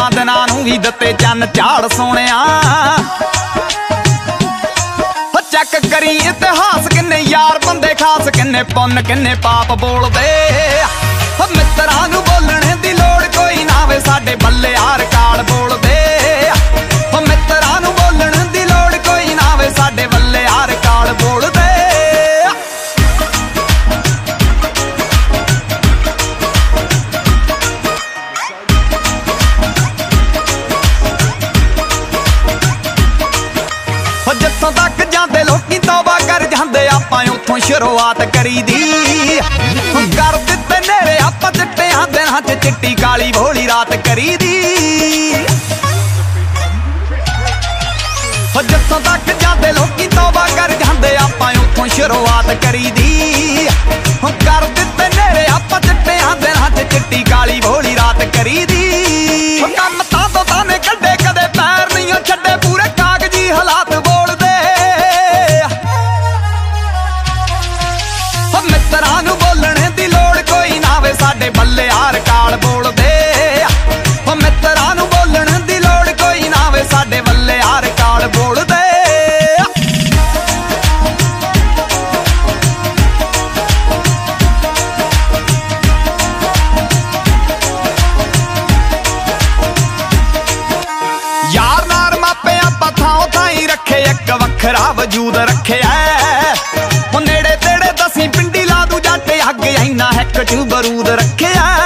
दिनां नूं भी दित्ते चन्न झाड़ सोहणिया। चेक करी इतिहास किन्ने यार बंदे खास, किन्ने पुन्न किन्ने पाप बोलदे। मित्तरां नूं बोलणे दी लोड़ कोई ना वे, साडे बल्ले यार काल बोलदे। मित्तरां नूं बोलण दी लोड़ कोई ना वे, साडे बल्ले यार काल बोलदे। जित्थों तक जांदे लोकी तौबा कर जांदे, आपां उत्थों शुरुआत करी दी। कर दित्ते नेरे आपां चिट्टियां दिनां च, चिट्टी काली भोली रात करी दी। जित्थों तक जांदे लोकी तौबा कर जांदे, आपां उत्थों शुरुआत करी दी। कर दित्ते नेरे आपां चिट्टियां दिनां च, चिट्टी काली भोली रात करी दी। कम तां ताने कड्डे कदे पैर नहीं छड्डे, पूरे कागजी हालात बोलदे। मित्तरां नूं बोलणे दी लोड़ कोई ना वे, साडे बल्ले यार काल बोलदे। मित्तरां नूं बोलण दी लोड़ कोई ना वे, साडे बल्ले यार काल बोलदे। यार नार मापे आपां थां थाई रखे, एक वखरा वजूद रखिया। नेड़े तेड़े दसी पिंडी ला दू जट, अग इन्ना हैक च बरूद रखिया।